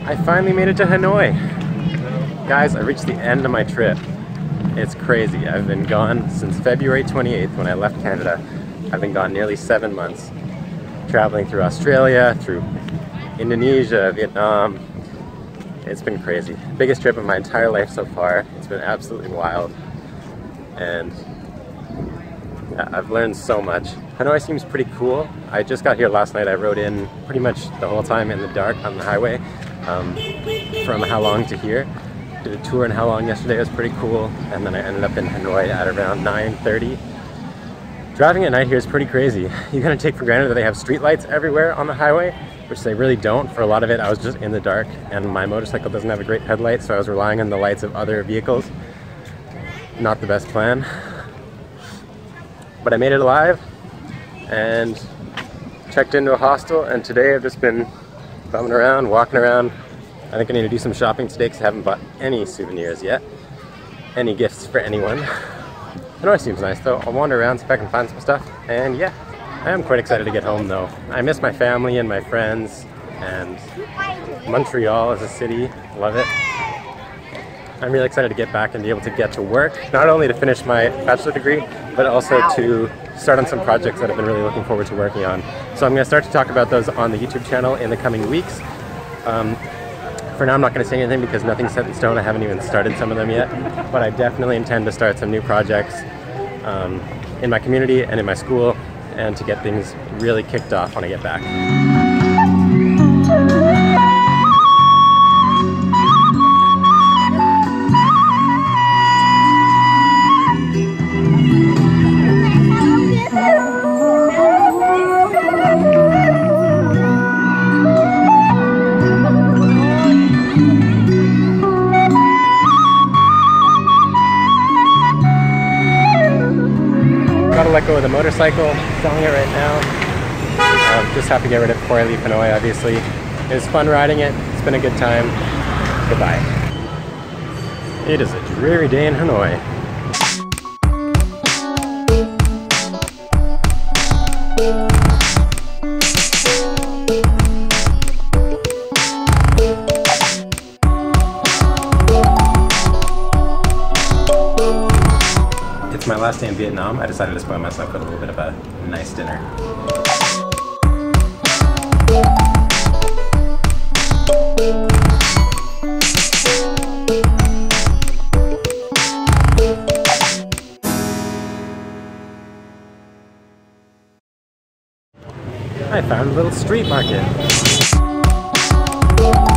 I finally made it to Hanoi. Guys, I reached the end of my trip. It's crazy. I've been gone since February 28th when I left Canada. I've been gone nearly 7 months, traveling through Australia, through Indonesia, Vietnam. It's been crazy. Biggest trip of my entire life so far. It's been absolutely wild. And yeah, I've learned so much. Hanoi seems pretty cool. I just got here last night. I rode in pretty much the whole time in the dark on the highway from Ha Long to here. Did a tour in Ha Long yesterday. It was pretty cool. And then I ended up in Hanoi at around 9:30. Driving at night here is pretty crazy. You kind of take for granted that they have street lights everywhere on the highway, which they really don't. For a lot of it, I was just in the dark, and my motorcycle doesn't have a great headlight, so I was relying on the lights of other vehicles. Not the best plan. But I made it alive, and checked into a hostel, and today I've just been bumming around, walking around. I think I need to do some shopping today because I haven't bought any souvenirs yet. Any gifts for anyone. Hanoi seems nice though. I'll wander around, see if I can find some stuff, and yeah. I am quite excited to get home though. I miss my family and my friends, and Montreal as a city, love it. I'm really excited to get back and be able to get to work, not only to finish my bachelor degree, but also to start on some projects that I've been really looking forward to working on. So I'm going to start to talk about those on the YouTube channel in the coming weeks. For now I'm not going to say anything because nothing's set in stone. I haven't even started some of them yet, but I definitely intend to start some new projects in my community and in my school, and to get things really kicked off when I get back. Gotta let go of the motorcycle, selling it right now. Just have to get rid of it before I leave Hanoi, obviously. It was fun riding it, it's been a good time. Goodbye. It is a dreary day in Hanoi. It's my last day in Vietnam. I decided to spoil myself with a little bit of a nice dinner. I found a little street market.